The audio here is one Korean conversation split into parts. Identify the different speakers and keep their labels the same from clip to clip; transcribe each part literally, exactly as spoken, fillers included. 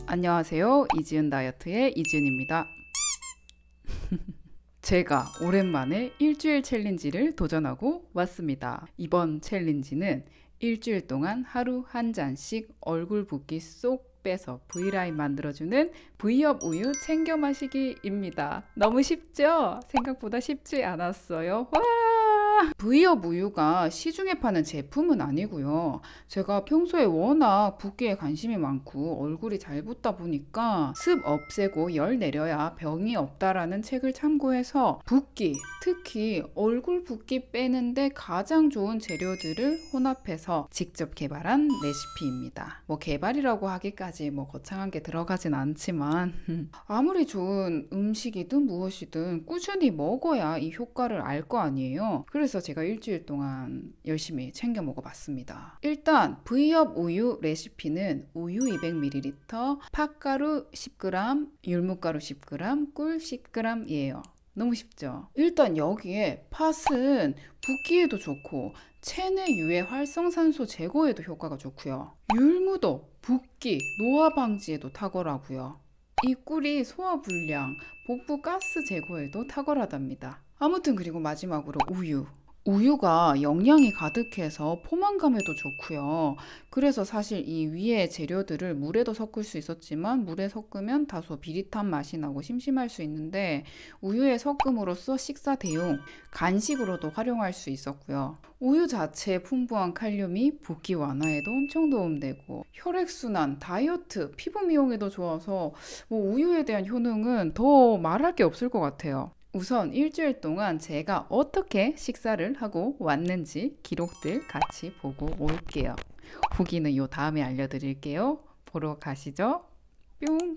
Speaker 1: 안녕하세요. 이지은 다이어트의 이지은입니다. 제가 오랜만에 일주일 챌린지를 도전하고 왔습니다. 이번 챌린지는 일주일 동안 하루 한 잔씩 얼굴 붓기 쏙 빼서 V라인 만들어주는 V업 우유 챙겨 마시기입니다. 너무 쉽죠? 생각보다 쉽지 않았어요. 와! V업 우유가 시중에 파는 제품은 아니고요. 제가 평소에 워낙 붓기에 관심이 많고 얼굴이 잘 붓다 보니까 습 없애고 열 내려야 병이 없다라는 책을 참고해서 붓기, 특히 얼굴 붓기 빼는데 가장 좋은 재료들을 혼합해서 직접 개발한 레시피입니다. 뭐 개발이라고 하기까지 뭐 거창한 게 들어가진 않지만 아무리 좋은 음식이든 무엇이든 꾸준히 먹어야 이 효과를 알 거 아니에요. 그래서 제가 일주일 동안 열심히 챙겨 먹어봤습니다. 일단 V업 우유 레시피는 우유 이백 밀리리터, 팥가루 십 그램, 율무가루 십 그램, 꿀 십 그램이에요. 너무 쉽죠? 일단 여기에 팥은 붓기에도 좋고 체내 유해 활성산소 제거에도 효과가 좋고요. 율무도 붓기, 노화 방지에도 탁월하고요. 이 꿀이 소화불량, 복부 가스 제거에도 탁월하답니다. 아무튼 그리고 마지막으로 우유. 우유가 영양이 가득해서 포만감에도 좋고요. 그래서 사실 이 위에 재료들을 물에도 섞을 수 있었지만 물에 섞으면 다소 비릿한 맛이 나고 심심할 수 있는데 우유에 섞음으로써 식사 대용, 간식으로도 활용할 수 있었고요. 우유 자체의 풍부한 칼륨이 붓기 완화에도 엄청 도움되고 혈액순환, 다이어트, 피부 미용에도 좋아서 뭐 우유에 대한 효능은 더 말할 게 없을 것 같아요. 우선 일주일 동안 제가 어떻게 식사를 하고 왔는지 기록들 같이 보고 올게요. 후기는 요 다음에 알려드릴게요. 보러 가시죠. 뿅!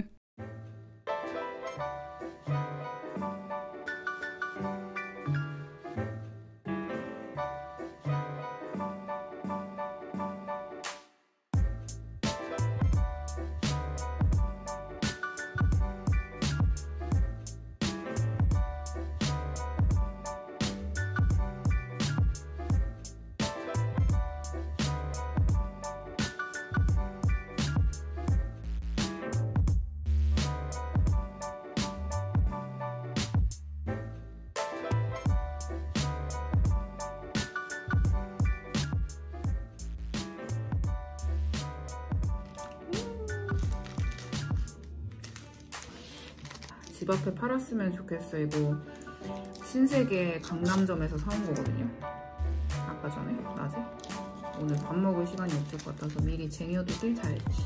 Speaker 1: 집 앞에 팔았으면 좋겠어. 이거 신세계 강남점에서 사온 거거든요. 아까 전에 낮에. 오늘 밥 먹을 시간이 없을 것 같아서 미리 쟁여두길 잘했지.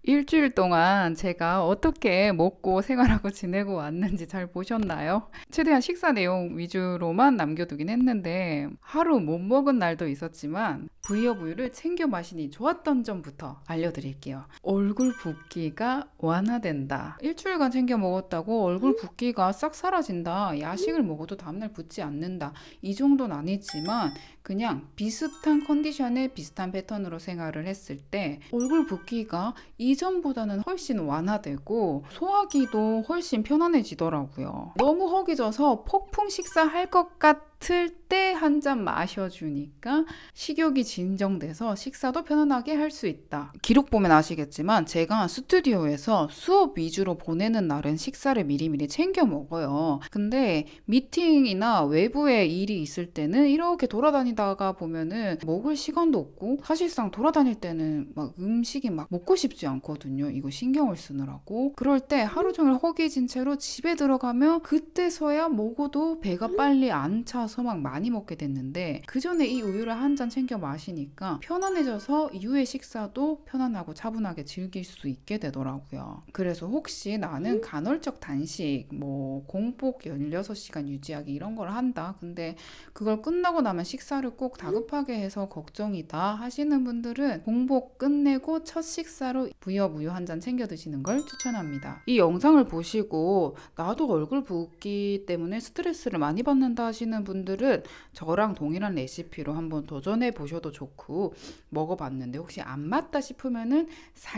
Speaker 1: 일주일 동안 제가 어떻게 먹고 생활하고 지내고 왔는지 잘 보셨나요? 최대한 식사 내용 위주로만 남겨두긴 했는데 하루 못 먹은 날도 있었지만 V업 우유를 챙겨 마시니 좋았던 점부터 알려드릴게요. 얼굴 붓기가 완화된다. 일주일간 챙겨 먹었다고 얼굴 붓기가 싹 사라진다. 야식을 먹어도 다음날 붓지 않는다. 이 정도는 아니지만 그냥 비슷한 컨디션에 비슷한 패턴으로 생활을 했을 때 얼굴 붓기가 이전보다는 훨씬 완화되고 소화기도 훨씬 편안해지더라고요. 너무 허기져서 폭풍 식사할 것 같을 때 한 잔 마셔주니까 식욕이 진정돼서 식사도 편안하게 할 수 있다. 기록 보면 아시겠지만 제가 스튜디오에서 수업 위주로 보내는 날은 식사를 미리미리 챙겨 먹어요. 근데 미팅이나 외부에 일이 있을 때는 이렇게 돌아다니다가 보면은 먹을 시간도 없고 사실상 돌아다닐 때는 막 음식이 막 먹고 싶지 않거든요. 이거 신경을 쓰느라고. 그럴 때 하루 종일 허기진 채로 집에 들어가면 그때서야 먹어도 배가 빨리 안 차서 막 많이 먹게 됐는데 그 전에 이 우유를 한 잔 챙겨 마시니까 편안해져서 이후의 식사도 편안하고 차분하게 즐길 수 있게 되더라고요. 그래서 혹시 나는 간헐적 단식, 뭐 공복 열여섯 시간 유지하기 이런 걸 한다. 근데 그걸 끝나고 나면 식사를 꼭 다급하게 해서 걱정이다 하시는 분들은 공복 끝내고 첫 식사로 V업 우유 한 잔 챙겨 드시는 걸 추천합니다. 이 영상을 보시고 나도 얼굴 붓기 때문에 스트레스를 많이 받는다 하시는 분들은 저랑 동일한 레시피로 한번 도전해 보셔도 좋고 먹어봤는데 혹시 안 맞다 싶으면은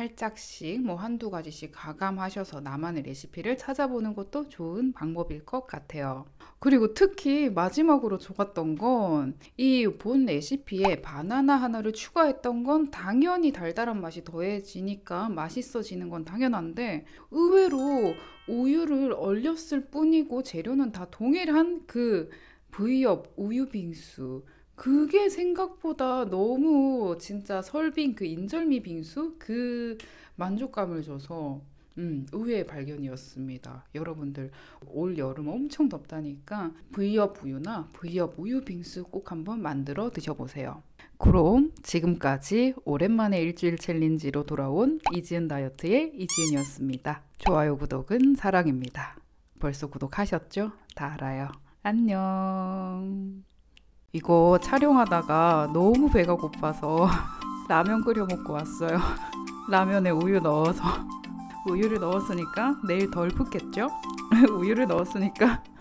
Speaker 1: 살짝씩 뭐 한두 가지씩 가감하셔서 나만의 레시피를 찾아보는 것도 좋은 방법일 것 같아요. 그리고 특히 마지막으로 좋았던 건 이 본 레시피에 바나나 하나를 추가했던 건 당연히 달달한 맛이 더해지니까 맛있어지는 건 당연한데 의외로 우유를 얼렸을 뿐이고 재료는 다 동일한 그 V업 우유 빙수 그게 생각보다 너무 진짜 설빙 그 인절미 빙수 그 만족감을 줘서 음, 의외의 발견이었습니다. 여러분들 올 여름 엄청 덥다니까 V업 우유나 V업 우유 빙수 꼭 한번 만들어 드셔보세요. 그럼 지금까지 오랜만에 일주일 챌린지로 돌아온 이지은 다이어트의 이지은이었습니다. 좋아요, 구독은 사랑입니다. 벌써 구독하셨죠? 다 알아요. 안녕. 이거 촬영하다가 너무 배가 고파서 라면 끓여 먹고 왔어요. 라면에 우유 넣어서 우유를 넣었으니까 내일 덜 붓겠죠? 우유를 넣었으니까